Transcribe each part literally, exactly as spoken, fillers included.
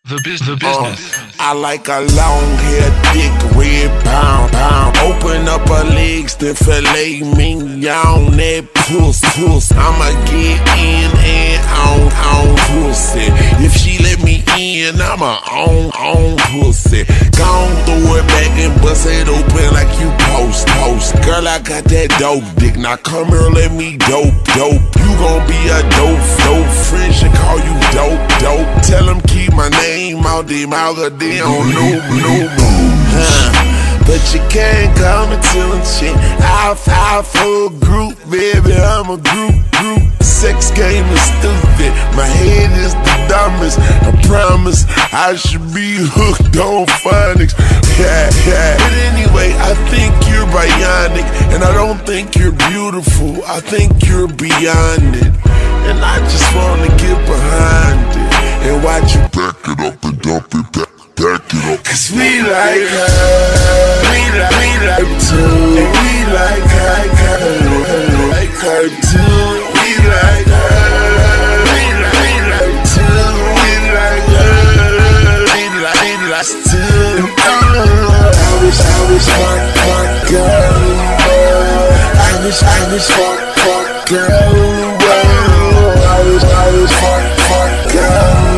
The, biz the business. Uh, I like a long hair, thick, red pound, pound. Open up her legs, then fillet me on that puss, puss. I'ma get in and on, on pussy. If she let me in, I'ma on, on pussy. Gon' throw it back and bust it open like you post, post. Girl, I got that dope dick. Now come here, let me dope, dope. You gon' be a dope, dope. Friends should call you dope, dope. Tell them keep my name out their mouth, they don't know, no, no. Huh. But you can't call me till I'm shit. I'll file for a group, baby, I'm a group, group. Sex game is stupid, my head is the dumbest. I promise I should be hooked on phonics. Yeah, yeah. But anyway, I think you're bionic, and I don't think you're beautiful. I think you're beyond it, and I just wanna get behind it and watch you back it up and dump it back, back it up. Cause we like her, we like, we like too, and we like her, her, like her too. We like her, we like, we like too, we like her, we like, we like too. I wish, I wish, fuck, fuck, girl. I wish, I wish, fuck, fuck, girl. I wish, I wish, fuck, fuck, girl.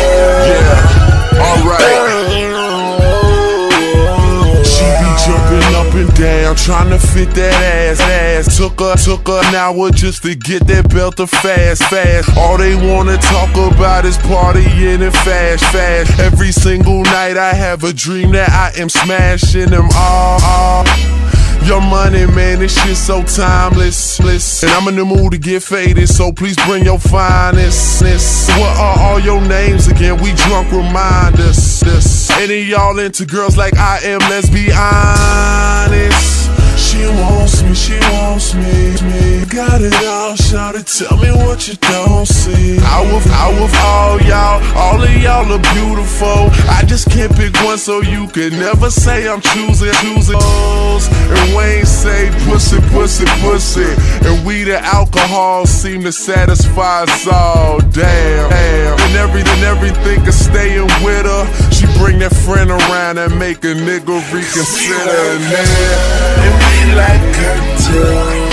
Down, trying to fit that ass, ass. Took her, took her an hour just to get that belt to fast, fast. All they wanna talk about is partying and fast, fast. Every single night I have a dream that I am smashing them all, all. Your money, man, this shit so timeless. And I'm in the mood to get faded, so please bring your finest. What are all your names again? We drunk, remind us. Any of y'all into girls like I am, let's be honest. She wants me, she wants me, me. Got it all, shout it, tell me what you don't see. Out of, out of all y'all, all of y'all are beautiful. I just can't pick one, so you can never say I'm choosing, choosing. And Wayne say pussy, pussy, pussy. And we the alcohol seem to satisfy us all, damn, damn. And everything, everything is staying with her. She bring that friend around and make a nigga reconsider, man. We like her too.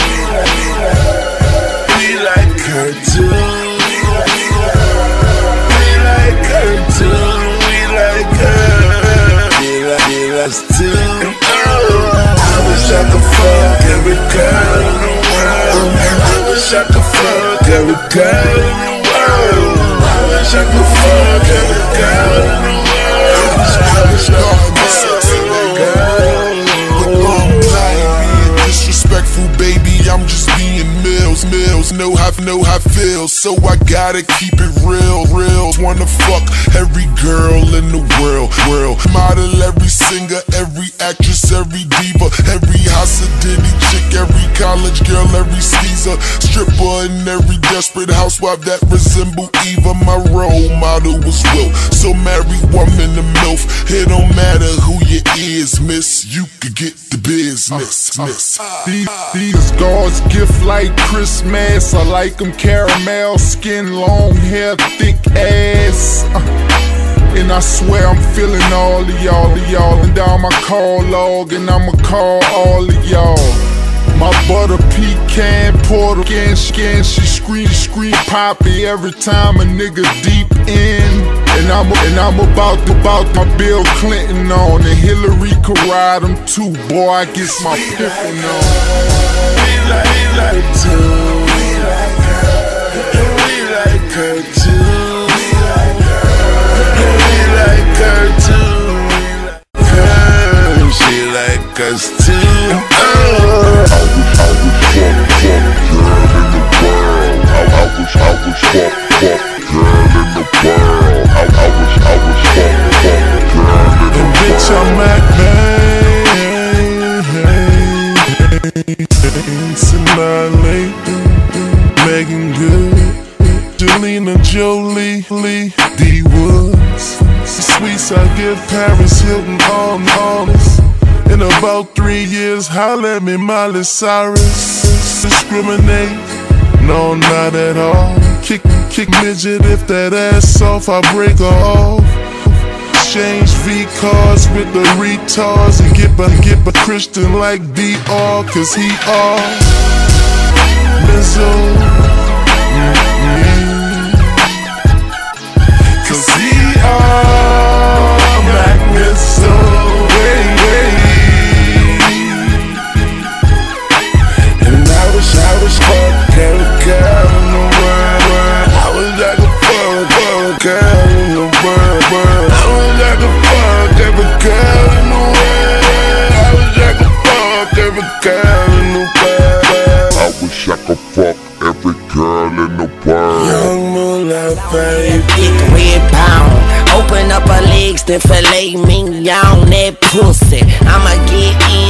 We like her too. We like her too. We like her. We like us too. I wish I could fuck every girl in the world. I wish I could fuck every girl in the world. I wish I could fuck every girl in the world. I wish I could fuck every girl. Disrespectful, baby, I'm just being mills, mills. Know how, know how I feel, so I gotta keep it real, real. Wanna fuck every girl in the world, world. Model, every singer, every actress, every diva, every Hasidini chick, every college girl, every skeezer, stripper, and every desperate housewife that resemble Eva. My role model was Will, so marry woman to MILF. It don't matter who you is, miss, you could get the business, miss. These, these God's gift like Christmas. I like them caramel skin, long hair, thick ass. Uh, and I swear I'm feeling all of y'all, of y'all. And down my call log, and I'ma call all of y'all. My butter pecan, Puerto Rican skin, she scream, scream poppy every time a nigga deep in. And I'm, and I'm about to, about my Bill Clinton on, and Hillary could ride them too, boy, I get my piffin' on. We like, we like too, we like her, and we like her too, we like her, and we like her too, we like her, she like us too. Oh. I wish, I wish, fuck, fuck, girl in the world. I, I wish, I wish, fuck, fuck, girl in the world. Bitch, I'm at Bang, Sonali, Megan Good, Jelena Jolie, Lee, D Woods, Sweets, I give Paris Hilton all honest. In about three years, holla at me, Miley Cyrus. Discriminate. No, not at all. Kick, kick midget if that ass off, I break her off. exchange V cards with the retards and get by, get by Christian like D R, cause he all Mizzo. Mm-hmm. Cause he all Black Mizzo. Hey, hey. And I wish I was fuck every girl in the world. I was like a fuck, fuck girl in the world. I was like a fuck every girl in the world. I was like a fuck every girl in the world. I wish I could fuck every girl in the world. Young Moolah, baby. Thick red pound. Open up her legs, then fillet me on that pussy. I'ma get in